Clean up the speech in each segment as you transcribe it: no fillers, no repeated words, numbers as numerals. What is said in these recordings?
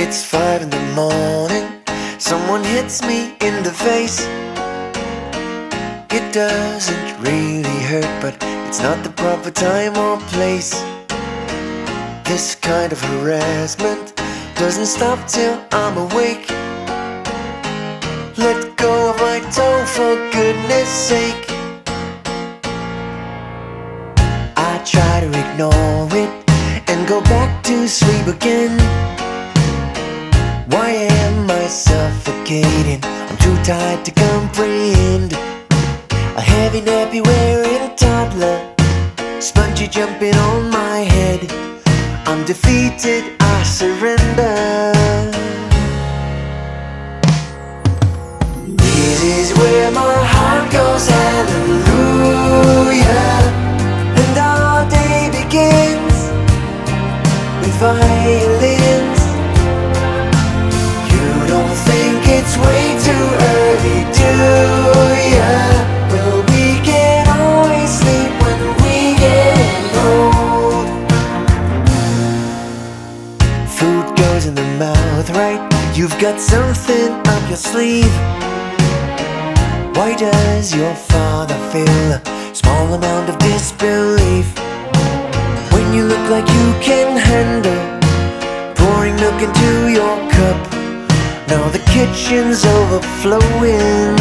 It's 5 in the morning. Someone hits me in the face. It doesn't really hurt, but it's not the proper time or place. This kind of harassment doesn't stop till I'm awake. Let go of my toe, for goodness sake. I try to ignore it and go back to sleep again. Why am I suffocating? I'm too tired to comprehend. A heavy nappy wearing toddler, spongy jumping on my head. I'm defeated, I surrender. This is where my heart goes hallelujah, and our day begins with violins. You don't think it's way too early, do ya? Well, we can always sleep when we get old. Food goes in the mouth, right? You've got something up your sleeve. Why does your father feel a small amount of disbelief when you look like you can handle pouring milk into your cup? Now the kitchen's overflowing.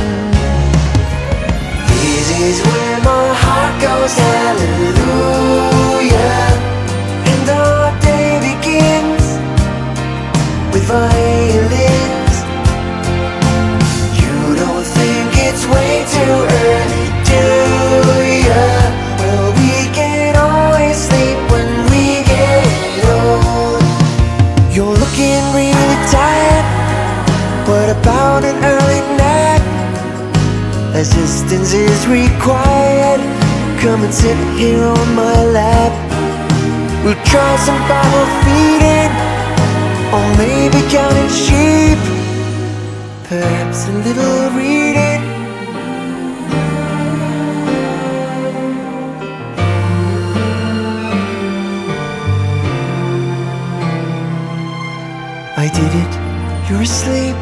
This is where my heart goes hallelujah, and our day begins with violins. You don't think it's way too early, do ya? Well, we can always sleep when we get old. You're looking really tired. What about an early nap? Assistance is required. Come and sit here on my lap. We'll try some bottle feeding, or maybe counting sheep. Perhaps a little reading. I did it. You're asleep.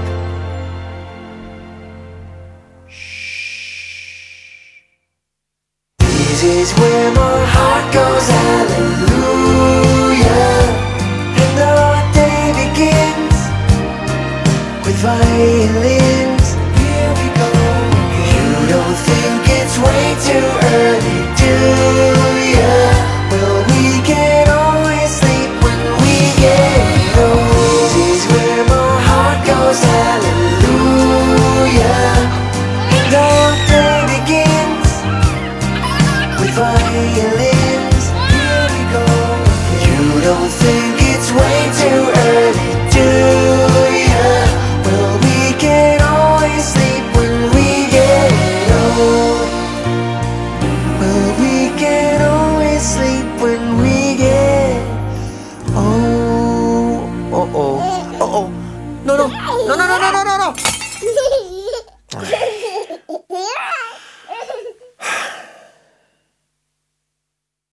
This is where my heart goes hallelujah, and our day begins with violins. Here we go. You don't think it's way too early, do ya? Well, we can always sleep when we get old. This is where my heart goes hallelujah, and our day begins with violins. Here we go. You don't think it's way too early, do ya? Well, we can always sleep when we get old. Well, we can always sleep when we get old. Uh-oh. Uh-oh. No, no. No, no, no, no, no, no, no.